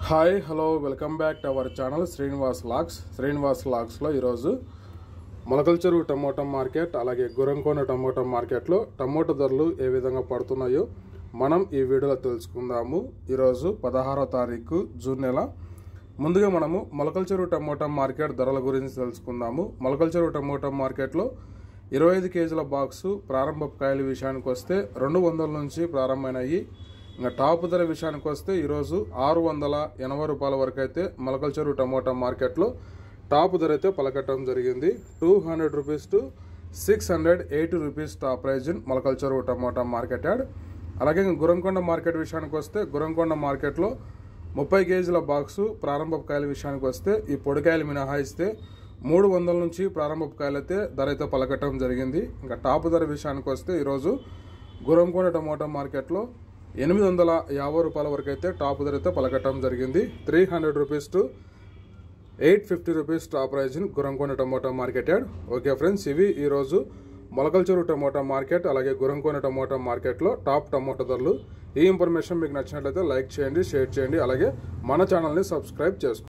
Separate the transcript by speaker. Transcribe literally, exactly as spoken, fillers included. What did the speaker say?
Speaker 1: Hi hello welcome back to our channel Srinivas లాక్స్ శ్రీనివాస్ లాక్స్లో ఈరోజు లకళచ టమోటా మార్కెట్ అలాగే గురంకోన టమోటా మార్కెట్లో టమోటా ధరలు ఏ విధంగా పడుతున్నాయో మనం ఈ వీడియోలో తెలుసుకుందాము. ఈరోజు పదహారో తారీఖు జూన్ నెల. ముందుగా మనము లకళచ టమోటా మార్కెట్ ధరల గురించి తెలుసుకుందాము. లకళచ టమోటా మార్కెట్లో ఇరవై ఐదు కేజీల బాక్సు ప్రారంభ కాయల విషయానికి వస్తే రెండు వందల నుంచి ప్రారంభమైనాయి. ఇంకా టాప్ ధర విషయానికి వస్తే ఈరోజు ఆరు వందల ఎనభై రూపాయల వరకు అయితే లకళచ టమోటా మార్కెట్లో టాప్ ధర అయితే పలకటం జరిగింది. Two hundred rupees to six hundred eighty rupees top price in లకళచ టమోటా మార్కెట్ యాడ్. అలాగే గురంకొండ మార్కెట్ విషయానికి వస్తే గురంకొండ మార్కెట్లో ముప్పై కేజీల బాక్సు ప్రారంభ కాయల విషయానికి వస్తే ఈ పొడికాయలు మినహాయిస్తే మూడు వందల నుంచి ప్రారంభ కాయలు అయితే ధర అయితే పలకటం జరిగింది. ఇంకా టాప్ ధర విషయానికి వస్తే ఈరోజు గురంకొండ టమోటా మార్కెట్లో ఎనిమిది వందల యాభై రూపాయల వరకు అయితే టాప్ ధర అయితే పలకటం జరిగింది. Three hundred rupees to eight fifty rupees top price in Gurramkonda tomato market yard. Okay friends, ఇవి ఈరోజు లకళచ టమోటా మార్కెట్ అలాగే గురంకొండ టమోటా మార్కెట్లో టాప్ టమోటా ధరలు. ఈ ఇన్ఫర్మేషన్ మీకు నచ్చినట్లయితే లైక్ చేయండి, షేర్ చేయండి, అలాగే మన ఛానల్ని సబ్స్క్రైబ్ చేసుకోండి.